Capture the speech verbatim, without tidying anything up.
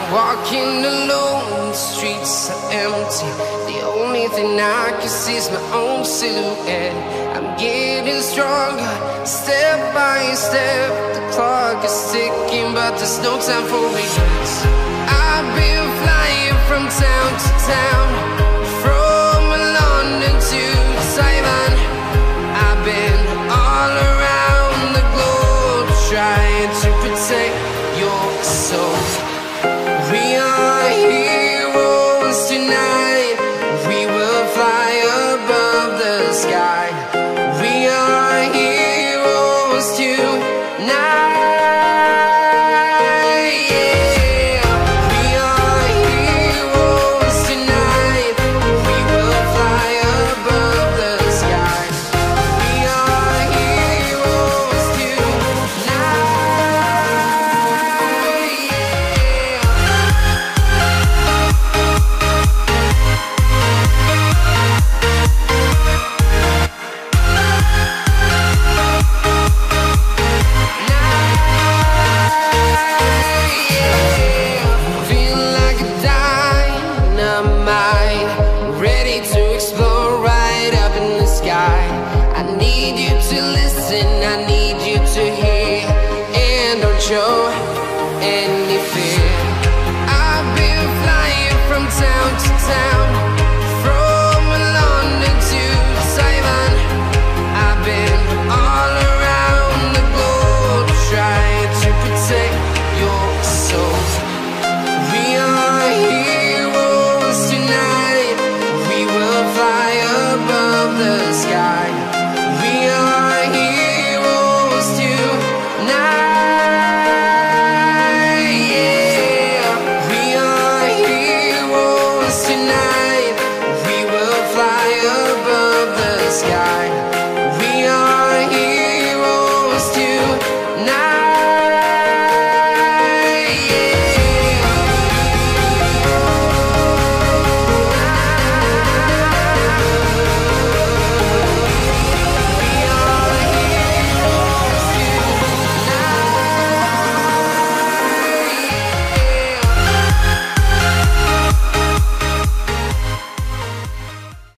Walking alone, the streets are empty. The only thing I can see is my own silhouette. I'm getting stronger, step by step. The clock is ticking, but there's no time for regrets.